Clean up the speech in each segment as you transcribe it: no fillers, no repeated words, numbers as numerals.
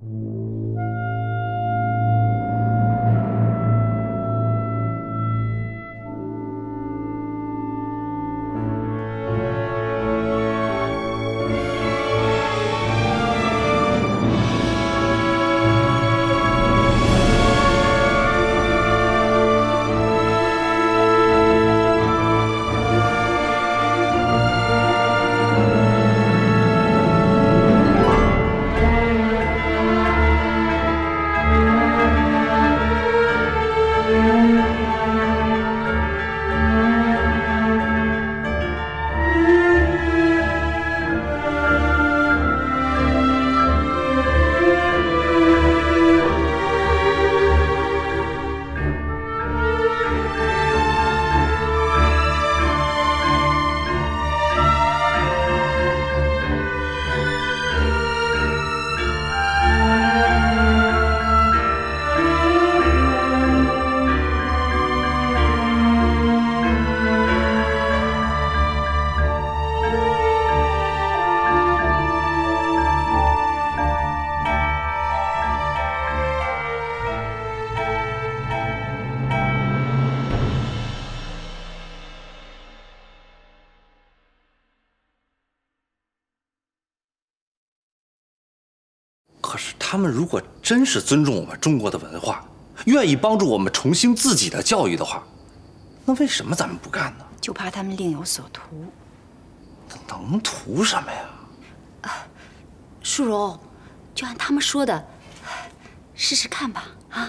可是他们如果真是尊重我们中国的文化，愿意帮助我们重兴自己的教育的话，那为什么咱们不干呢？ 就怕他们另有所图。 能图什么呀？ 淑荣，就按他们说的，试试看吧。啊！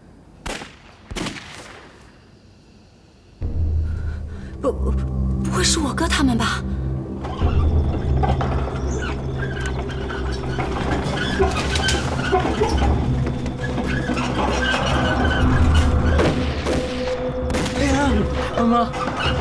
不会是我哥他们吧？ 哎呀，妈妈！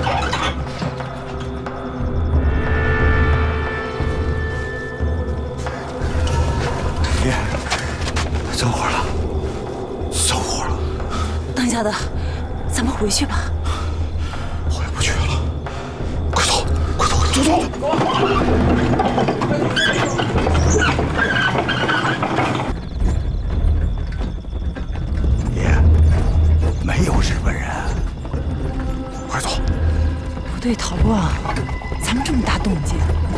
爹，着火了，着火了！ 当家的，咱们回去吧。 回不去了，快走，快走，快走！ 没有日本人，快走！ 部队逃乱，咱们这么大动静。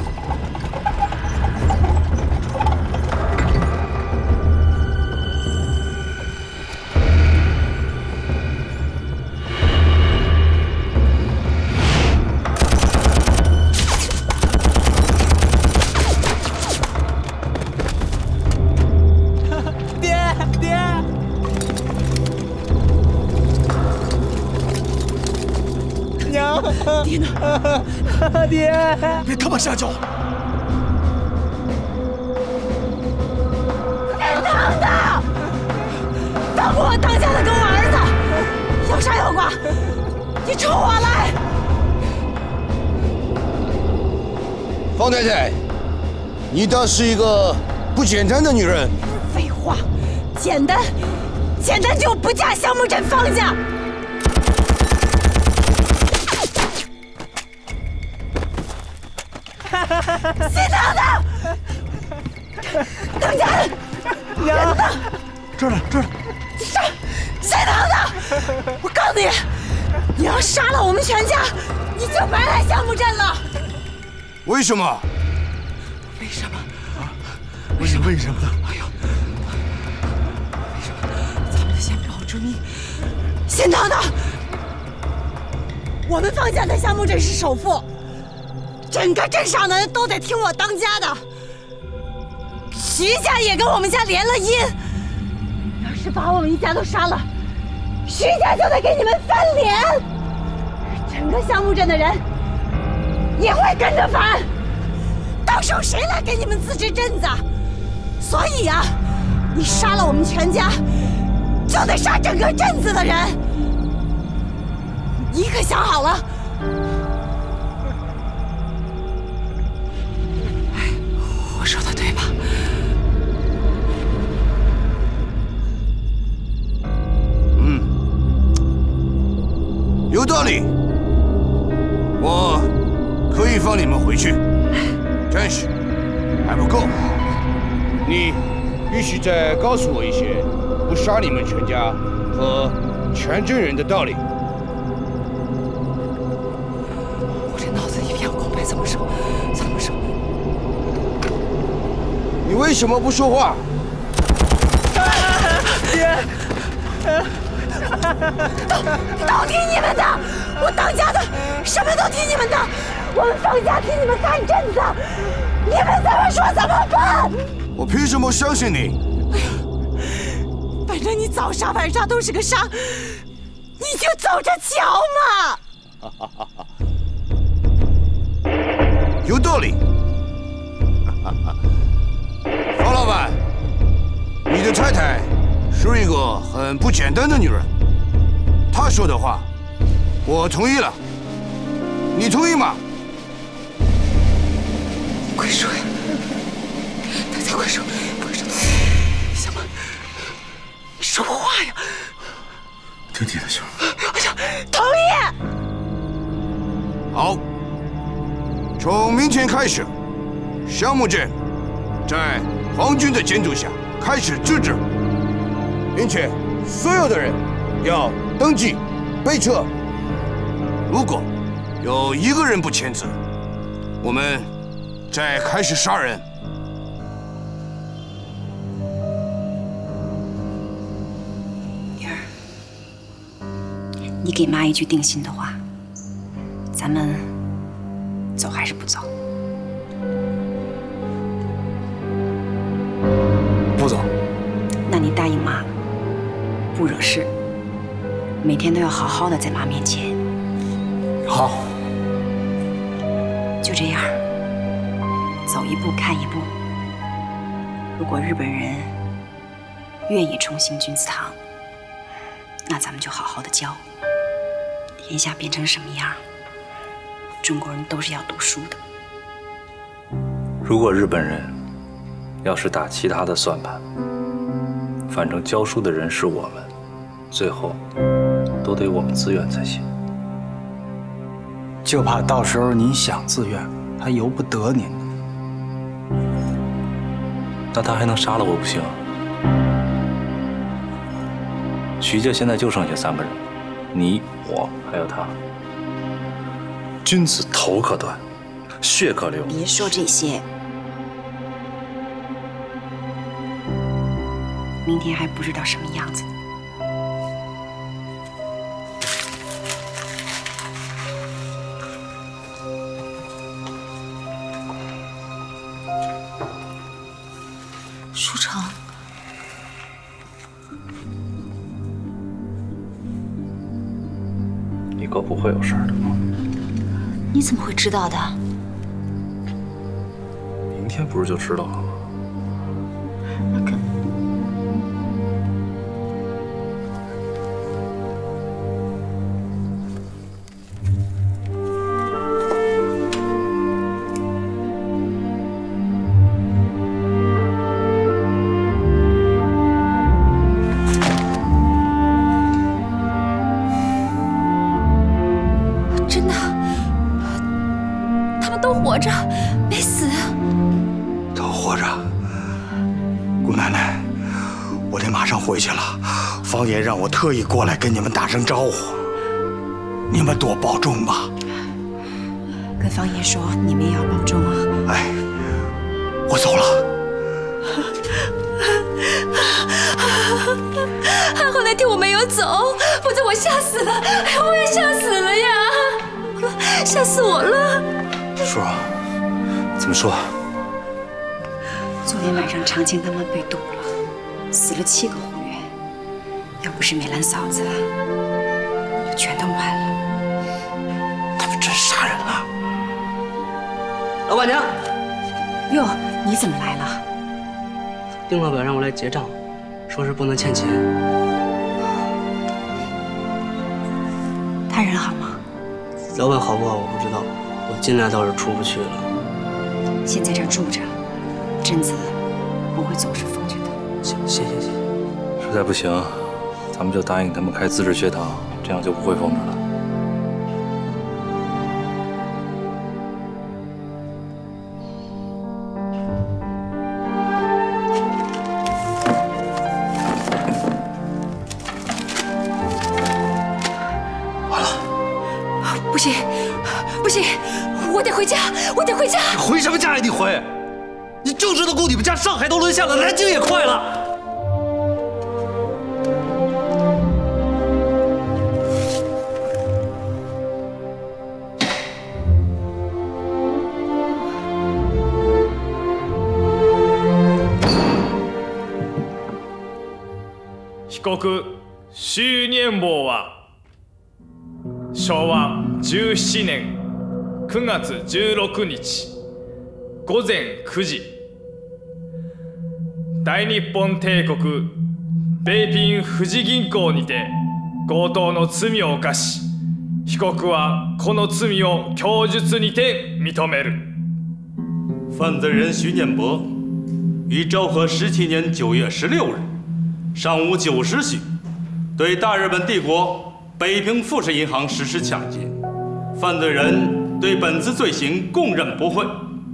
爹呢？爹！别他妈瞎叫！ 姓唐的，放过我当家的跟我儿子！要杀要剐，你冲我来！ 方太太，你倒是一个不简单的女人。 废话，简单就不嫁香木镇方家。 姓唐的，当家的，娘， 这儿呢，这儿呢。 姓唐的，我告诉你，你要杀了我们全家，你就白来香木镇了。 为什么？ 为什么？ 啊？为什么呢？ 哎呦，为什么？咱们的先保之命。姓唐的，我们方家在香木镇是首富。 整个镇上的人都得听我当家的，徐家也跟我们家连了姻。要是把我们一家都杀了，徐家就得给你们翻脸，整个香木镇的人也会跟着翻。到时候谁来给你们自治镇子？所以呀，你杀了我们全家，就得杀整个镇子的人。你可想好了？ 我说的对吧？ 嗯，有道理。我可以放你们回去，但是还不够。你必须再告诉我一些不杀你们全家和全镇人的道理。 我这脑子一片空白，怎么说？怎么说？ 你为什么不说话？ 爹！ 都听你们的！我当家的，什么都听你们的。我们方家替你们看镇子，你们怎么说怎么办？ 我凭什么相信你？ 反正你早杀晚杀都是个杀，你就走着瞧嘛。 有道理。方老板，你的太太是一个很不简单的女人，她说的话，我同意了。你同意吗？ 快说呀！大家快说，快说！小马，你说话呀！ 听你的，兄。 哎呀，同意。 好，从明天开始，项目镇在皇军的监督下开始自治，并且所有的人要登记备册。如果有一个人不签字，我们再开始杀人。 女儿，你给妈一句定心的话，咱们走还是不走？ 不走。 那你答应妈，不惹事，每天都要好好的在妈面前。 好。 就这样，走一步看一步。如果日本人愿意重新君子堂，那咱们就好好的教。天下变成什么样，中国人都是要读书的。 如果日本人要是打其他的算盘，反正教书的人是我们，最后都得我们自愿才行。 就怕到时候您想自愿，还由不得您呢。 那他还能杀了我不行？徐家现在就剩下3个人，你、我还有他。君子头可断，血可流。 别说这些，明天还不知道什么样子呢。 舒城， 你哥不会有事儿的。 你怎么会知道的？ 明天不是就知道了吗？ 真的，他们都活着，没死。 都活着。姑奶奶，我得马上回去了。方爷让我特意过来跟你们打声招呼，你们多保重吧。 跟方爷说，你们也要保重啊。 哎，我走了。 还好那天我没有走，否则我吓死了，我也吓死了呀，吓死我了。 叔，怎么说？ 昨天晚上长青他们被堵了，死了7个护员，要不是美兰嫂子，就全都完了。 他们真杀人了。 老板娘， 哟，你怎么来了？ 丁老板让我来结账，说是不能欠钱。 他人好吗？ 老板好不好我不知道，我进来倒是出不去了。 先在这儿住着，镇子不会总是封着的。 行，谢谢。 实在不行，咱们就答应他们开自治学堂，这样就不会封着了。 我得回家，我得回家。 你回什么家呀？你回！你就知道顾你们家，上海都沦陷了，南京也快了。 被告周年坊は昭和17年9月16日午前9時、大日本帝国北平富士銀行にて強盗の罪を犯し、被告はこの罪を供述にて認める。 犯罪人徐念伯于昭和17年9月16日上午9时许，对大日本帝国北平富士银行实施抢劫。犯罪人对本次罪行供认不讳。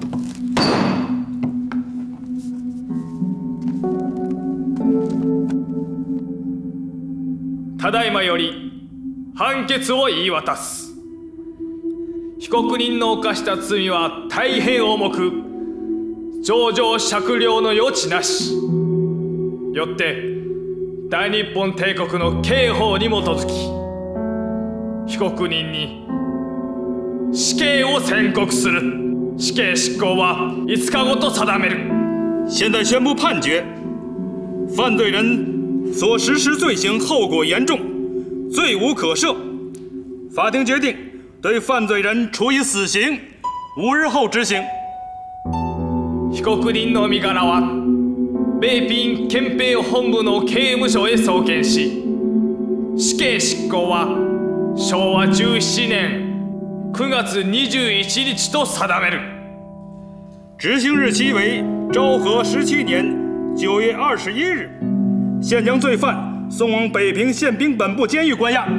ただいまより判決を言い渡す。被告人の犯した罪は大変重く、情状酌量の余地なし。よって大日本帝国の刑法に基づき、被告人に死刑を宣告する。死刑執行は5日後と定める。 现在宣布判决：犯罪人所实施罪行后果严重，罪无可赦。法庭决定对犯罪人处以死刑，5日後執行。 被告人の身柄は北平憲兵本部の刑務所へ送検し、死刑執行は昭和17年9月21日と定める。 执行日期为昭和17年9月21日。现将罪犯送往北平宪兵本部监狱关押。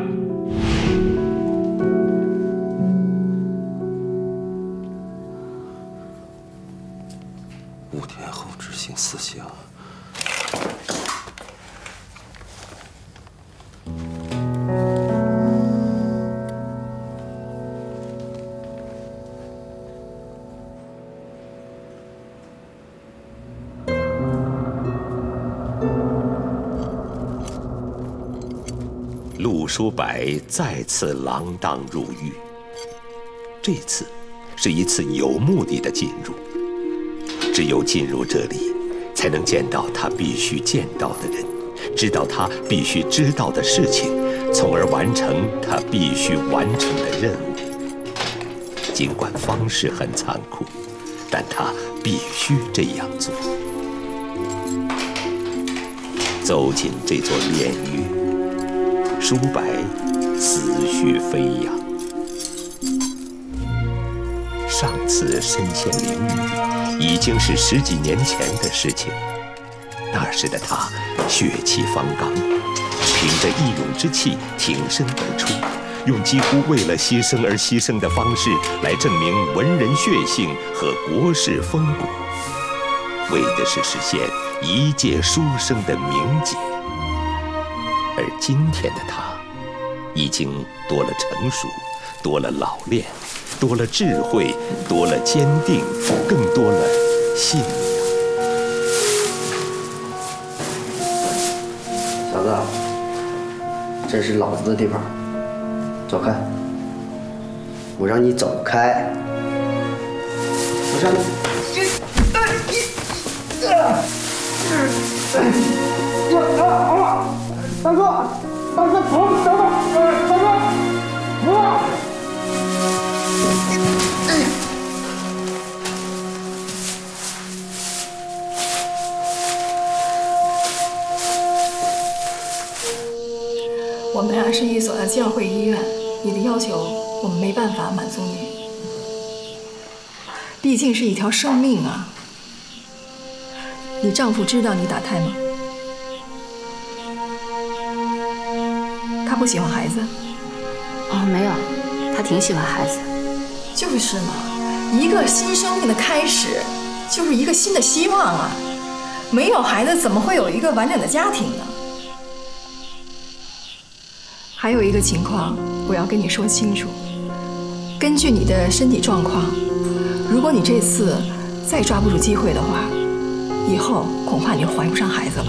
5天后执行死刑。 陆书白再次锒铛入狱，这次是一次有目的的进入。只有进入这里，才能见到他必须见到的人，知道他必须知道的事情，从而完成他必须完成的任务。尽管方式很残酷，但他必须这样做。走进这座炼狱，书白思绪飞扬。上次身陷囹圄，已经是10几年前的事情。那时的他血气方刚，凭着义勇之气挺身而出，用几乎为了牺牲而牺牲的方式来证明文人血性和国士风骨，为的是实现一介书生的名节。而今天的他，已经多了成熟，多了老练，多了智慧，多了坚定，更多了信仰。 小子，这是老子的地方，走开！我让你走开！我让你。 大哥，大哥，走，等等，大哥，不了。 我们俩是一所的教会医院，你的要求我们没办法满足你。毕竟是一条生命啊！你丈夫知道你打胎吗？他不喜欢孩子？ 哦，没有，他挺喜欢孩子。 就是嘛，一个新生命的开始，就是一个新的希望啊！没有孩子，怎么会有一个完整的家庭呢？还有一个情况，我要跟你说清楚。 根据你的身体状况，如果你这次再抓不住机会的话，以后恐怕你就怀不上孩子了。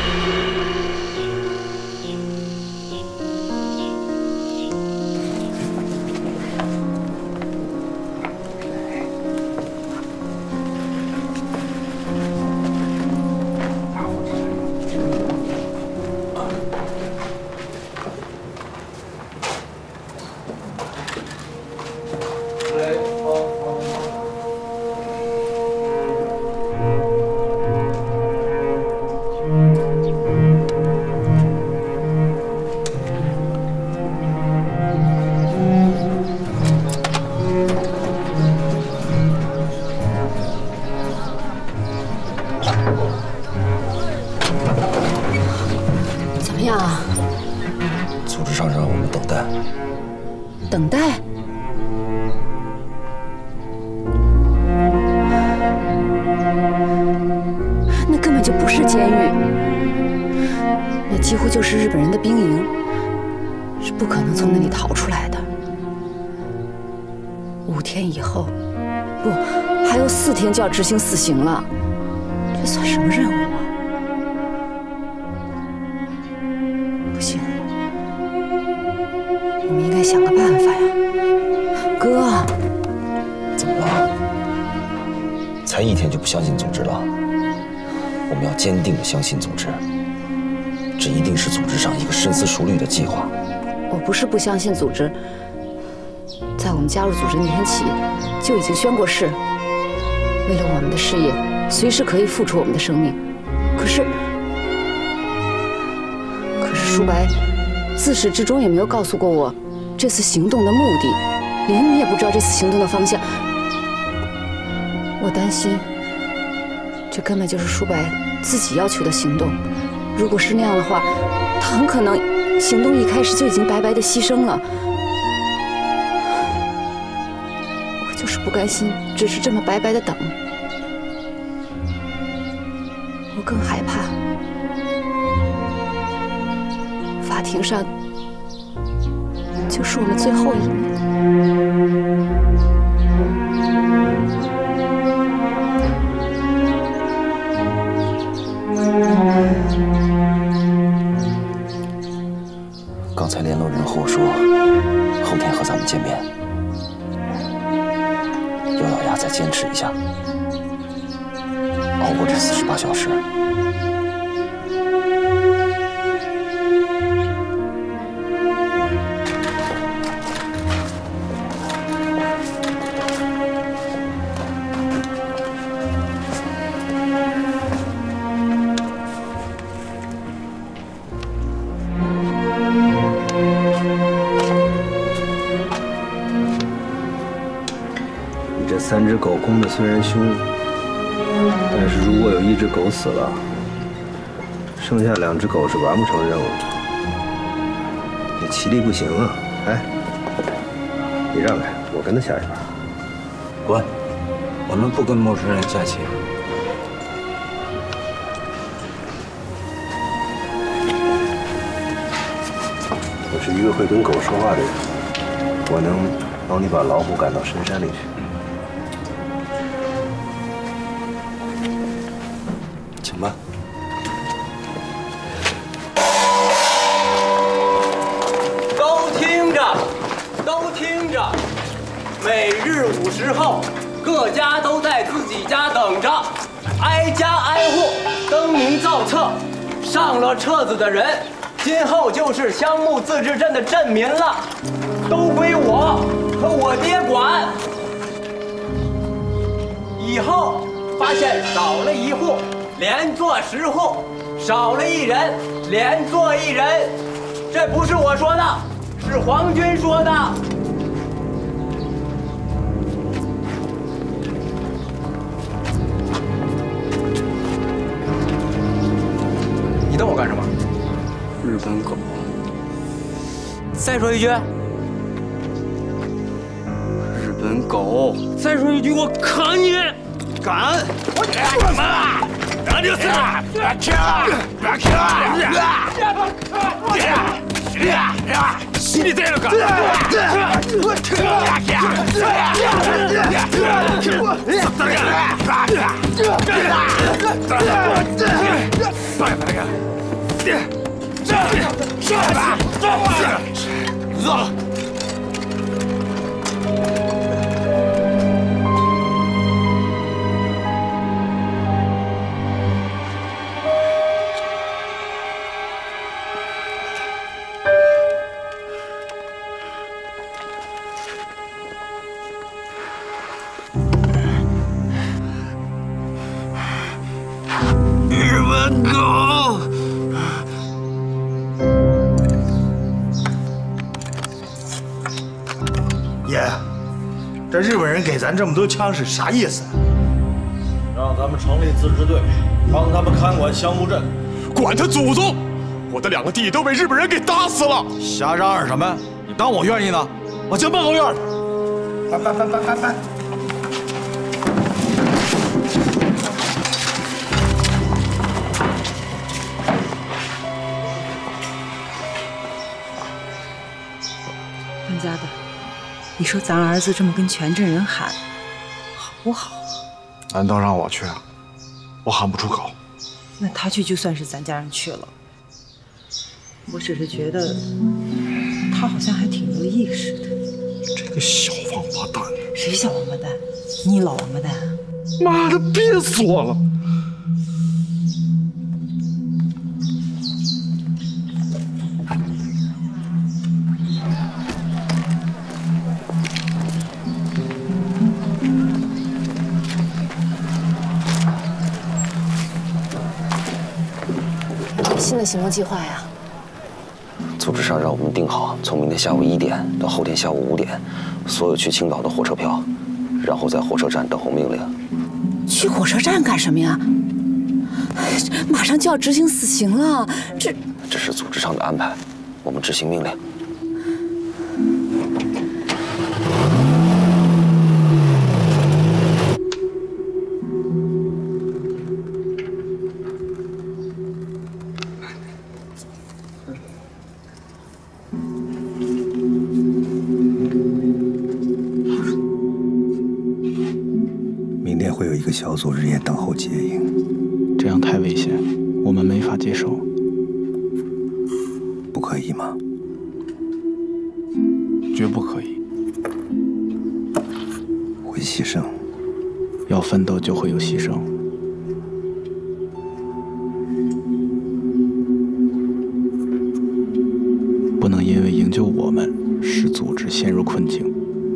等待？那根本就不是监狱，那几乎就是日本人的兵营，是不可能从那里逃出来的。5天以后，不，还有4天就要执行死刑了，这算什么任务啊？不行，我们应该想个办法呀，哥。 怎么了？才1天就不相信组织了？我们要坚定地相信组织，这一定是组织上一个深思熟虑的计划。 我不是不相信组织，在我们加入组织那天起，就已经宣过誓，为了我们的事业，随时可以付出我们的生命。可是舒白自始至终也没有告诉过我这次行动的目的，连你也不知道这次行动的方向。我担心，这根本就是舒白自己要求的行动。如果是那样的话，他很可能行动一开始就已经白白的牺牲了。我就是不甘心，只是这么白白的等。我更害怕，法庭上就是我们最后一面。 刚才联络人和我说，后天和咱们见面，咬咬牙再坚持一下，熬过这48小时。 3只狗攻的虽然凶，但是如果有1只狗死了，剩下2只狗是完不成任务的。这齐力不行啊！哎，你让开，我跟他下一盘。 滚！我们不跟陌生人下棋。 我是一个会跟狗说话的人，我能帮你把老虎赶到深山里去。 请吧。 都听着，都听着，每日5时后，各家都在自己家等着，挨家挨户登名造册，上了册子的人，今后就是香木自治镇的镇民了，都归我和我爹管。以后发现少了1户，连坐10户，少了1人，连坐1人。这不是我说的，是皇军说的。你瞪我干什么？日本狗。再说一句。日本狗。再说一句，我砍你！敢！我干嘛？那就是！别吃！别吃！ 死に出るか。 日本狗！爷，这日本人给咱这么多枪是啥意思？ 让咱们成立自治队，帮他们看管香木镇。 管他祖宗！我的2个弟弟都被日本人给打死了。 瞎嚷嚷什么？你当我愿意呢？我进办公院。 搬！ 当家的，你说咱儿子这么跟全镇人喊，好不好？ 难道让我去啊？我喊不出口。 那他去就算是咱家人去了。我只是觉得他好像还挺乐意似的。 这个小王八蛋！ 谁小王八蛋？你老王八蛋！ 妈的，憋死我了！ 新的行动计划呀？ 组织上让我们定好，从明天下午1点到后天下午5点，所有去青岛的火车票，然后在火车站等候命令。 去火车站干什么呀？马上就要执行死刑了， 这是组织上的安排，我们执行命令。 明天会有一个小组日夜等候接应， 这样太危险，我们没法接受。 不可以吗？ 绝不可以。 会牺牲， 要奋斗就会有牺牲。不能因为营救我们，使组织陷入困境。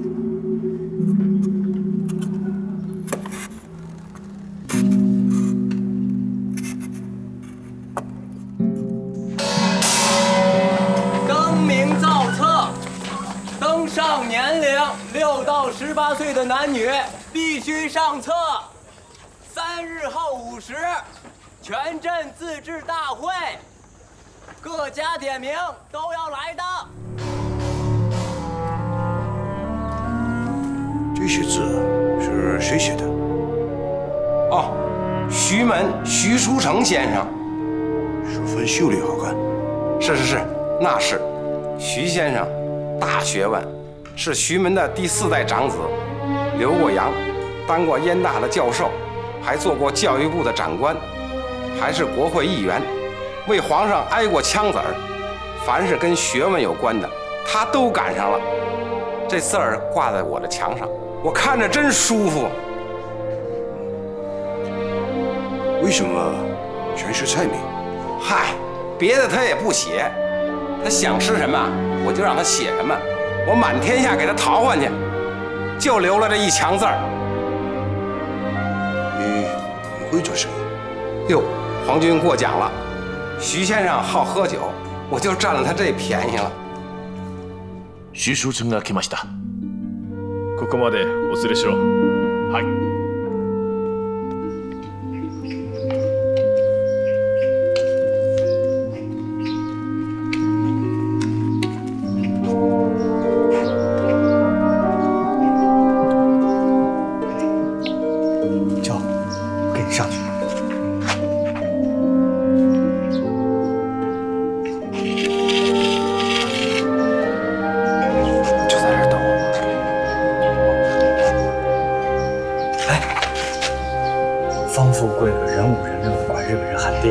更名造册，登上年龄6到18岁的男女必须上册。3日后5时，全镇自治大会，各家点名都要来的。 这些字是谁写的？ 哦，徐门徐书成先生， 十分秀丽好看。 是，那是。徐先生，大学问，是徐门的第4代长子，留过洋，当过燕大的教授，还做过教育部的长官，还是国会议员，为皇上挨过枪子儿。凡是跟学问有关的，他都赶上了。这字儿挂在我的墙上，我看着真舒服。 为什么全是菜名？ 嗨，别的他也不写，他想吃什么我就让他写什么，我满天下给他淘换去，就留了这一墙字儿。 你很会做生意。 哟，皇军过奖了。徐先生好喝酒，我就占了他这便宜了。 徐书成が来ました。 ここまでお連れしろ。はい。 叫，我给你上去。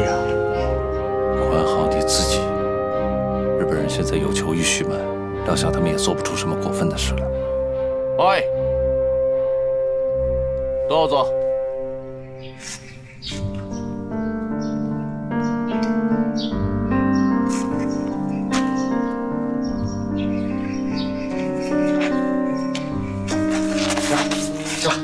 呀？ 管好你自己。日本人现在有求于徐门，料想他们也做不出什么过分的事来。 はい。どうぞ。 吃吧。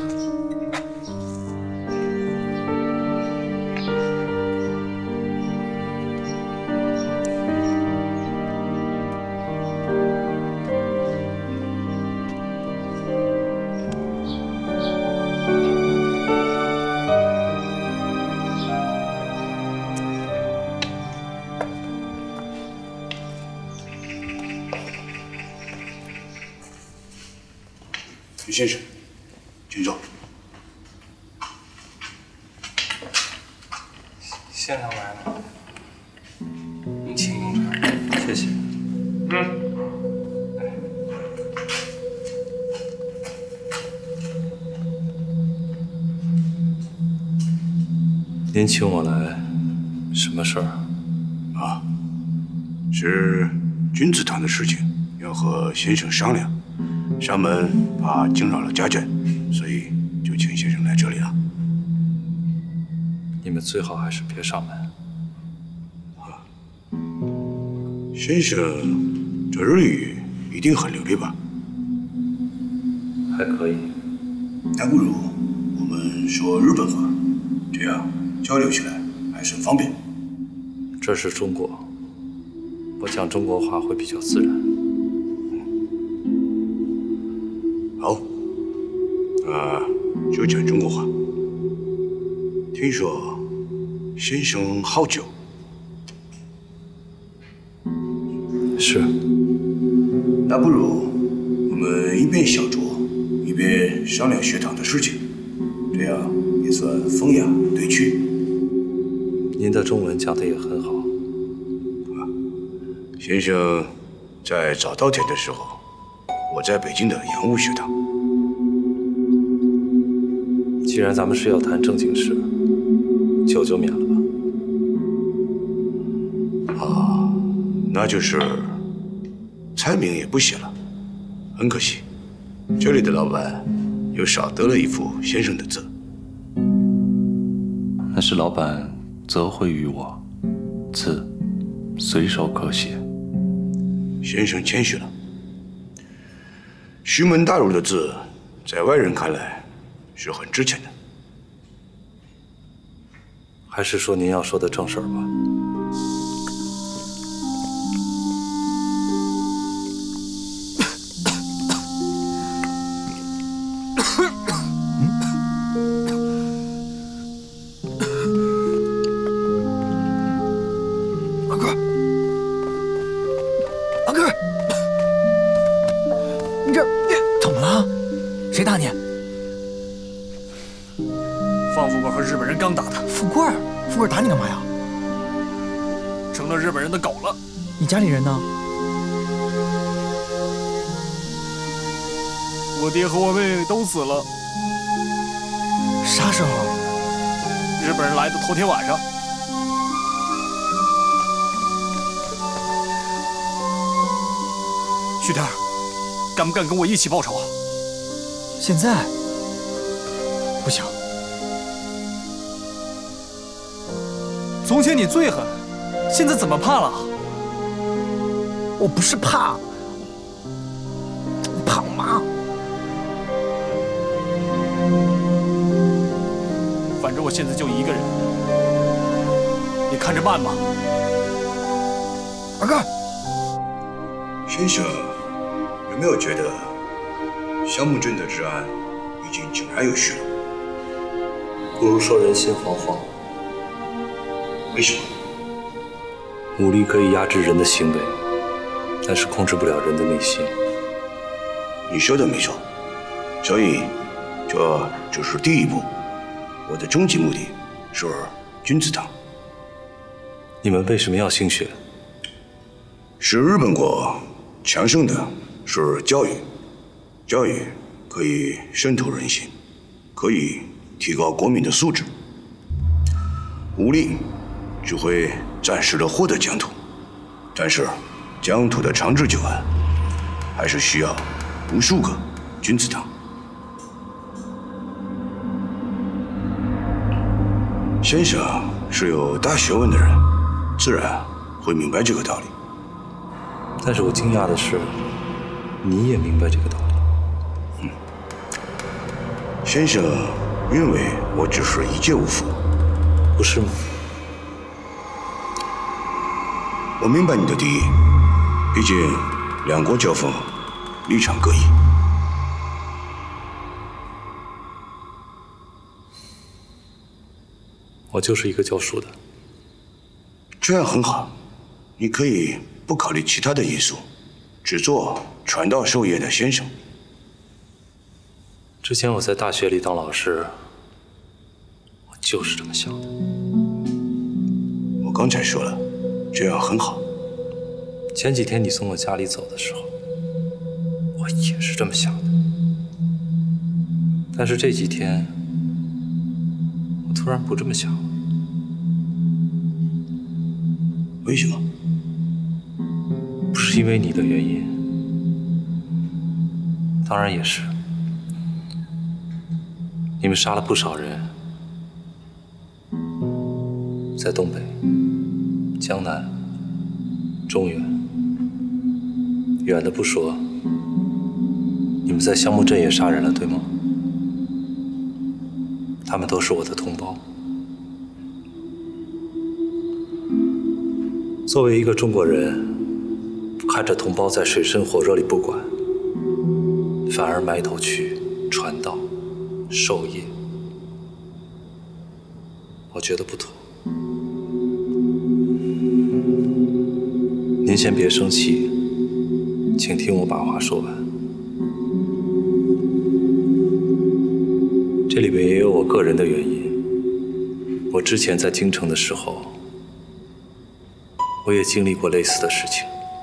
于先生，请坐。 先生来了，您请用茶。 谢谢。您请我来，什么事儿啊？是君子堂的事情，要和先生商量。上门怕惊扰了家眷，所以就请先生来这里了。 你们最好还是别上门。 先生这日语一定很流利吧？ 还可以。 那不如我们说日本话，这样交流起来还是方便。 这是中国，我讲中国话会比较自然。 好，就讲中国话。听说先生好酒。 是。 那不如我们一边小酌，一边商量学堂的事情，这样也算风雅对趣。 您的中文讲得也很好。 先生在早稻田的时候，我在北京的洋务学堂。 既然咱们是要谈正经事，酒就免了吧。 啊，那就是菜名也不写了，很可惜。这里的老板又少得了一副先生的字。 那是老板责惠于我，字随手可写。 先生谦虚了。徐门大儒的字，在外人看来是很值钱的。 还是说您要说的正事儿吧。 阿哥，你这怎么了？谁打你？ 方富贵和日本人刚打他。 富贵，富贵打你干嘛呀？ 成了日本人的狗了。 你家里人呢？ 我爹和我妹妹都死了。 啥时候？ 日本人来的头天晚上。徐天儿，敢不敢跟我一起报仇啊？ 现在不行。 从前你最狠，现在怎么怕了？ 我不是怕，怕我妈。 反正我现在就一个人，你看着办吧。 二哥， 先生有没有觉得香木镇的治安已经井然有序了？ 不如说人心惶惶。 为什么？ 武力可以压制人的行为，但是控制不了人的内心。 你说的没错，所以这只是第一步。我的终极目的是君子堂。 你们为什么要兴学？ 使日本国强盛的是教育，教育可以渗透人心，可以提高国民的素质。武力只会暂时的获得疆土，但是疆土的长治久安，还是需要无数个君子堂。先生是有大学问的人，自然会明白这个道理。 但是我惊讶的是，你也明白这个道理。 先生认为我只是一介武夫， 不是吗？ 我明白你的敌意，毕竟两国交锋，立场各异。 我就是一个教书的。 这样很好，你可以不考虑其他的因素，只做传道授业的先生。 之前我在大学里当老师，我就是这么想的。 我刚才说了，这样很好。 前几天你从我家里走的时候，我也是这么想的。但是这几天，我突然不这么想了。 为什么？ 不是因为你的原因，当然也是。你们杀了不少人，在东北、江南、中原，远的不说，你们在香木镇也杀人了，对吗？他们都是我的同胞。作为一个中国人，看着同胞在水深火热里不管，反而埋头去传道、授业，我觉得不妥。您先别生气，请听我把话说完。这里面也有我个人的原因。我之前在京城的时候，我也经历过类似的事情。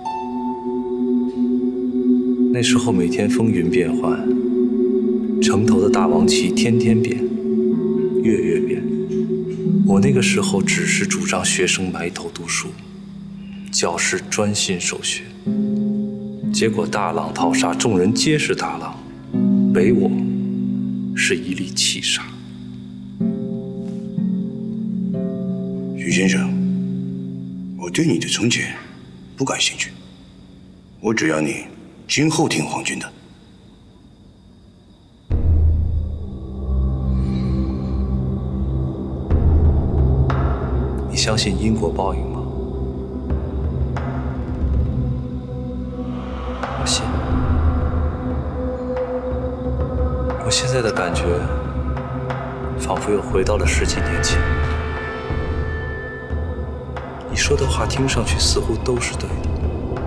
那时候每天风云变幻，城头的大王旗天天变，月月变。我那个时候只是主张学生埋头读书，教师专心守学。结果大浪淘沙，众人皆是大浪，唯我是一粒气沙。 许先生，我对你的从前不感兴趣，我只要你今后听皇军的。 你相信因果报应吗？我信。我现在的感觉，仿佛又回到了10几年前。你说的话听上去似乎都是对的，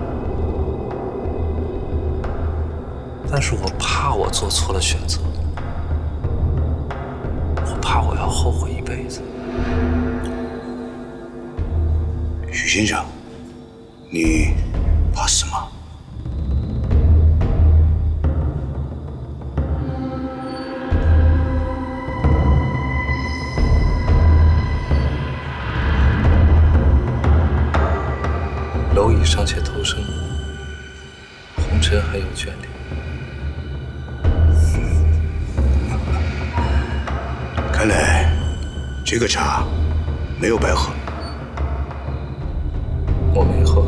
但是我怕我做错了选择，我怕我要后悔一辈子。 许先生，你怕死吗？ 蝼蚁尚且偷生，红尘还有眷恋。 看来这个茶没有白喝。 我没喝。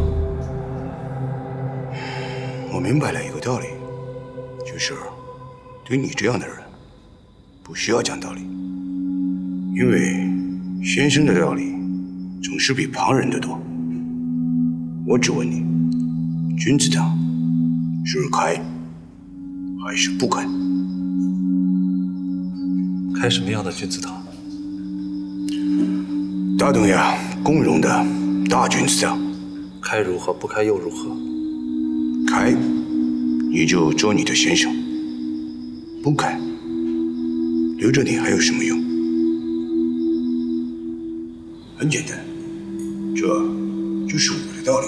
我明白了一个道理，就是对你这样的人，不需要讲道理，因为先生的道理总是比旁人的多。我只问你，君子堂是开还是不开？ 开什么样的君子堂？ 大东亚共荣的大君子堂。 开如何？不开又如何？ 开，你就做你的先生；不开，留着你还有什么用？很简单，这就是我的道理。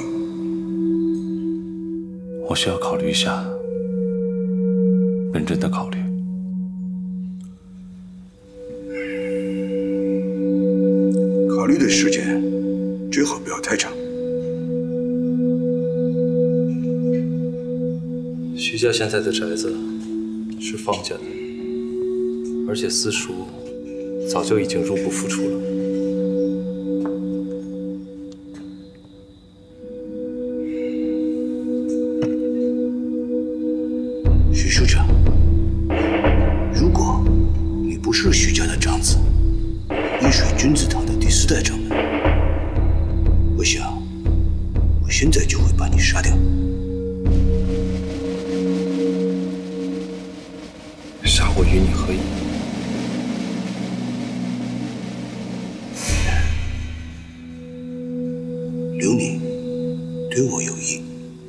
我需要考虑一下，认真的考虑。 考虑的时间最好不要太长。 徐家现在的宅子是方家的，而且私塾早就已经入不敷出了。 徐署长，如果你不是徐家的长子，易水君子堂的第4代掌门，我想我现在就会把你杀掉。 杀我与你何异？ 留你对我有益。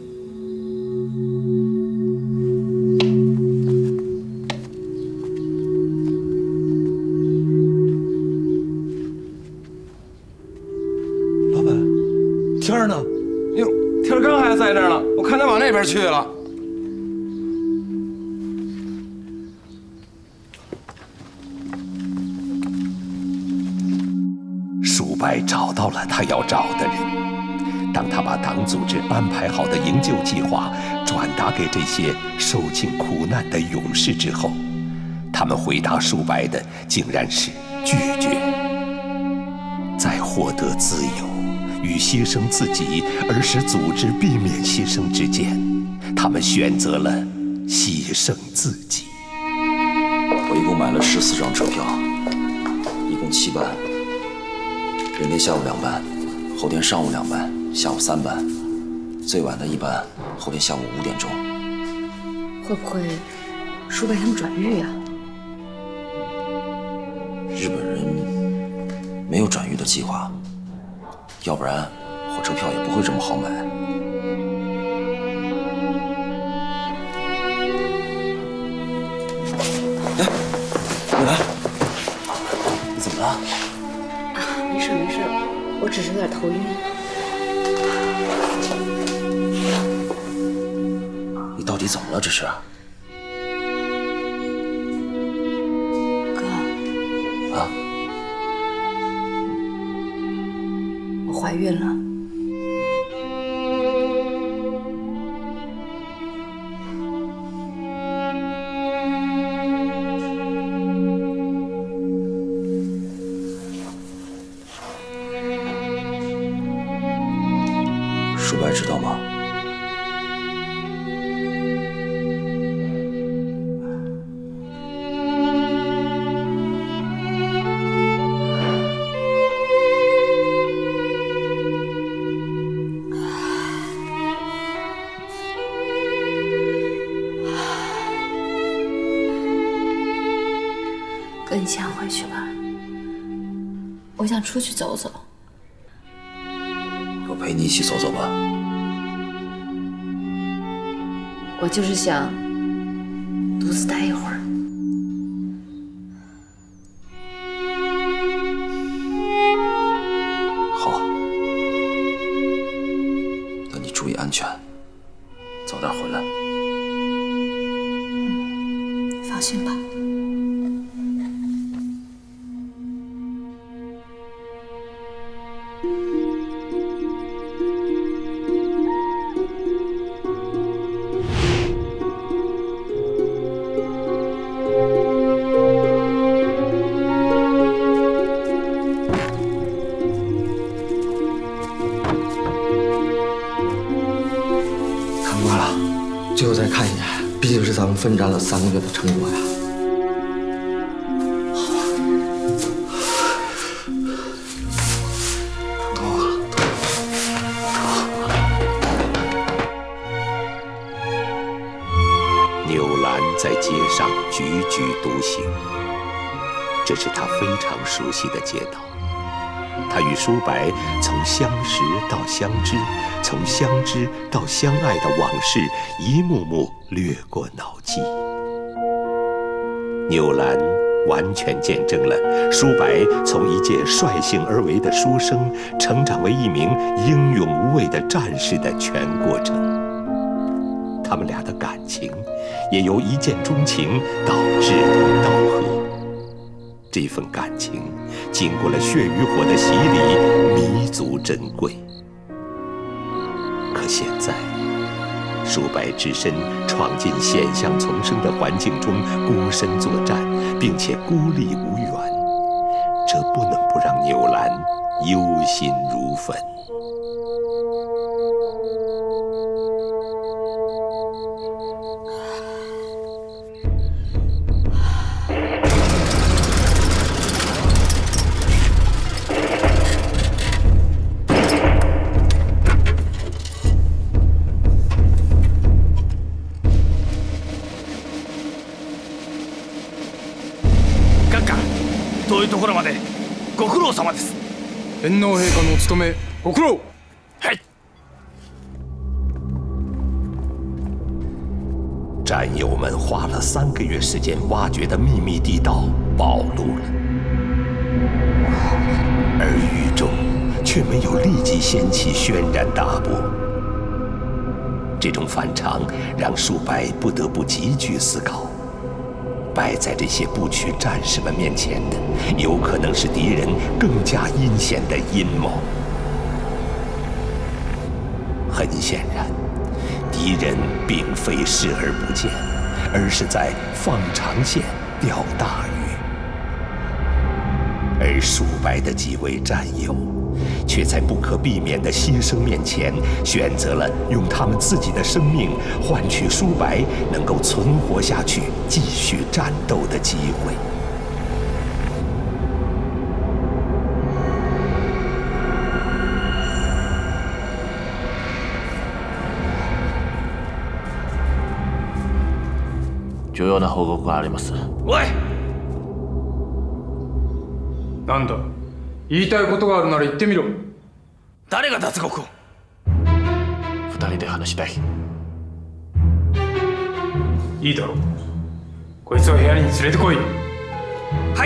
老板，天儿呢？ 哟，天儿刚还在这儿呢，我看他往那边去了。 舒白找到了他要找的人。当他把党组织安排好的营救计划转达给这些受尽苦难的勇士之后，他们回答舒白的竟然是拒绝。在获得自由与牺牲自己而使组织避免牺牲之间，他们选择了牺牲自己。 我一共买了14张车票，一共7班。明天下午2班，后天上午2班，下午3班，最晚的1班后天下午5点钟。 会不会舒白他们转狱啊？ 日本人没有转狱的计划，要不然火车票也不会这么好买。哎，你来，你怎么了？ 没事没事，我只是有点头晕。 你到底怎么了？这是？ 哥。 啊？ 我怀孕了。 舒白知道吗？ 哥，你先回去吧，我想出去走走。 我陪你一起走走吧。 我就是想独自待一会儿。 好，那你注意安全，早点回来。 放心吧。 最后再看一眼，毕竟是咱们奋战了3个月的成果呀。 纽兰在街上踽踽独行，这是他非常熟悉的街道。他与舒白从相识到相知，从相知到相爱的往事一幕幕掠过脑际。纽兰完全见证了舒白从一介率性而为的书生，成长为一名英勇无畏的战士的全过程。他们俩的感情也由一见钟情到志同道合。 这份感情经过了血与火的洗礼，弥足珍贵。可现在，舒白只身闯进险象丛生的环境中，孤身作战，并且孤立无援，这不能不让纽兰忧心如焚。 遠いところまでご苦労様です。 天皇陛下のお務めご苦労。 はい。 战友们花了3个月时间挖掘的秘密地道暴露了，而宇宙却没有立即掀起轩然大波。这种反常让舒白不得不急剧思考。摆在这些不屈战士们面前的，有可能是敌人更加阴险的阴谋。很显然，敌人并非视而不见，而是在放长线钓大鱼。而舒白的几位战友，却在不可避免的牺牲面前，选择了用他们自己的生命换取舒白能够存活下去、继续战斗的机会。 重要な報告があります。 おい！ なんだ？言いたいことがあるなら言ってみろ。 誰が脱獄を ？2人で話したい。 いいだろう。こいつを部屋に連れてこい。 はい。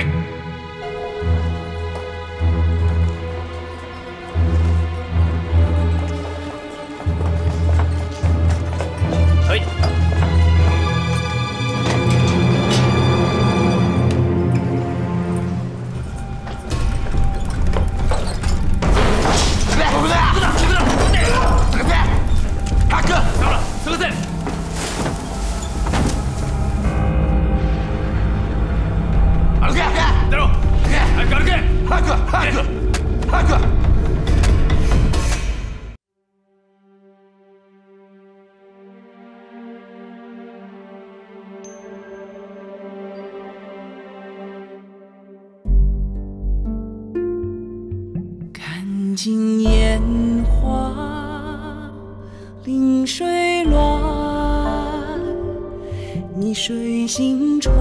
はい。 看尽烟花临水乱，逆水行船，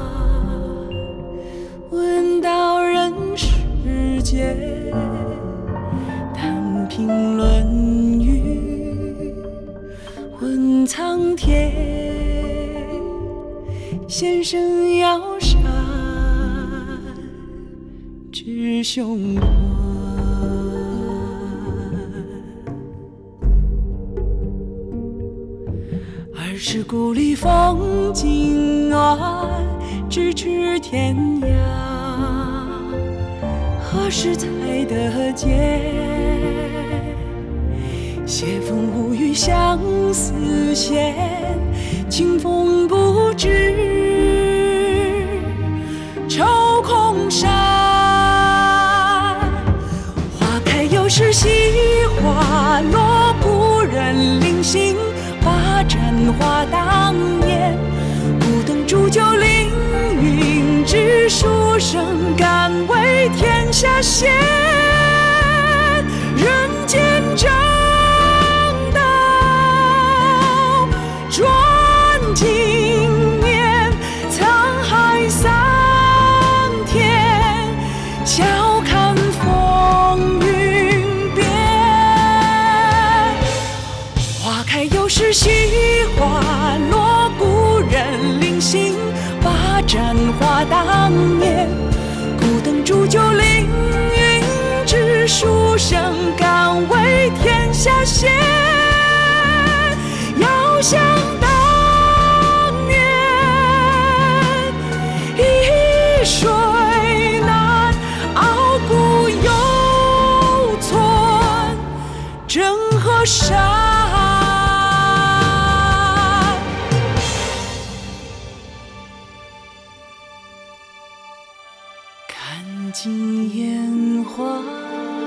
问道人世间，谈评论语，问苍天，先生要善知胸宽。儿时故里风景远，咫尺天涯，何时才得见？斜风无语相思闲，清风不知愁空山。花开又是西花落，不忍临行把盏花当年。不等煮酒凌云，只书生敢为天下先。人间正道转经年，沧海桑田，笑看风云变。花开又是西花落，故人临行把盏花当年。不等煮酒凌云，只书生敢为天下先。遥想当年，一水忧伤。看尽烟花